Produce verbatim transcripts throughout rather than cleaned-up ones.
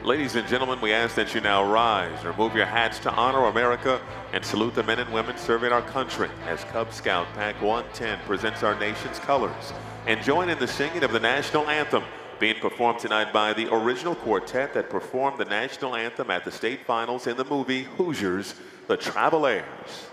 Ladies and gentlemen, we ask that you now rise, remove your hats to honor America, and salute the men and women serving our country as Cub Scout Pack one ten presents our nation's colors. And join in the singing of the National Anthem, being performed tonight by the original quartet that performed the National Anthem at the state finals in the movie Hoosiers, the Travelers.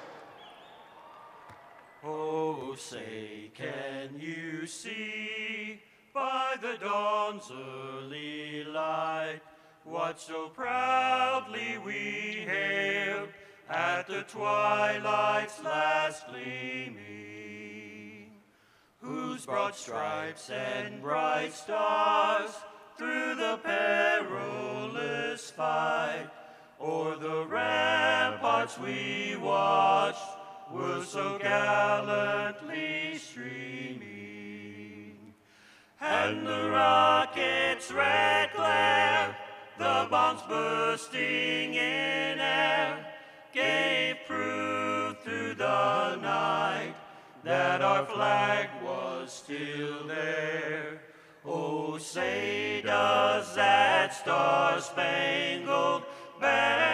Oh, say, can you see by the dawn's early light what so proudly we hailed at the twilight's last gleaming, whose broad stripes and bright stars through the perilous fight o'er the ramparts we watched were so gallantly streaming, and the rocket's red glare, the bombs bursting in air, gave proof through the night that our flag was still there. Oh, say does that Star Spangled Banner